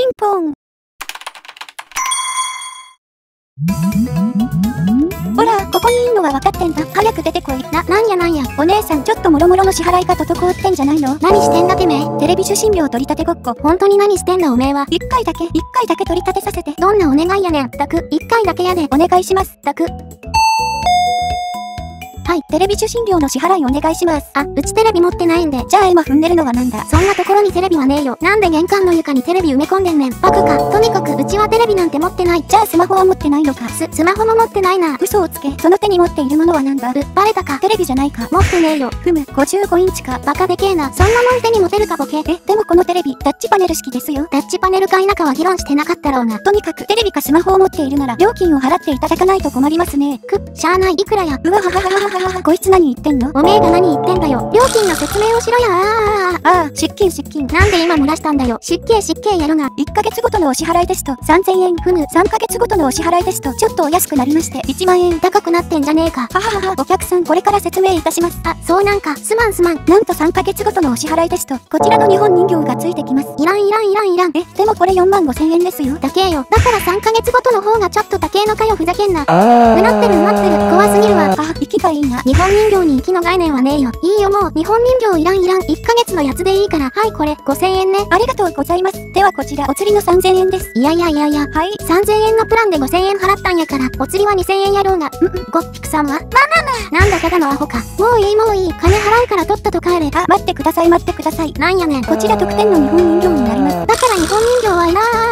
ンポン。ほら、ここにいんのは分かってんだ。早く出てこい。なんや。お姉さん、ちょっともろもろの支払いが滞ってんじゃないの？何してんだてめえ。テレビ受信料取り立てごっこ。本当に何してんだおめえは。一回だけ取り立てさせて。どんなお願いやねん。一回だけやで。お願いします。はい、テレビ受信料の支払いお願いします。うちテレビ持ってないんで。じゃあ今踏んでるのはなんだ？そんなところにテレビはねえよ。なんで玄関の床にテレビ埋め込んでんねん。バカか。とにかくうちはテレビなんて持ってない。じゃあスマホは持ってないのか？スマホも持ってないな。嘘をつけ。その手に持っているものはなんだ？バレたか。テレビじゃないか。持ってねえよ。55インチか。バカでけえな。そんなもん手に持てるかボケ。でもこのテレビ、タッチパネル式ですよ。タッチパネルか否かは議論してなかったろうが。とにかくテレビかスマホを持っているなら料金を払っていただかないと困りますね。しゃあない。いくらや。うわはははは。こいつ何言ってんの？おめえが何言ってんだよ。料金の説明をしろや。失金。なんで今漏らしたんだよ。失敬やるが。1ヶ月ごとのお支払いですと3000円。3ヶ月ごとのお支払いですとちょっとお安くなりまして1万円高くなってんじゃねえか。お客さんこれから説明いたします。そうなんか。すまん。なんと3ヶ月ごとのお支払いですとこちらの日本人形がついてきます。いらん。でもこれ45000円ですよ。高えよ。だから3ヶ月ごとの方がちょっと高えのかよ。ふざけんな。うなってる。怖すぎるわ。息がいいな。日本人形に息の概念はねえよ。いいよもう。日本人形いらん。1ヶ月のやつでいいから。はいこれ5000円ね。ありがとうございます。ではこちらお釣りの3000円です。いや。はい。3000円のプランで5000円払ったんやからお釣りは2000円やろうが。ごっぴくさんはなんだただのアホか。もういい。金払うからとっとと帰れ。待ってください。なんやねん。こちら特典の日本人形になります。だから日本人形はいらー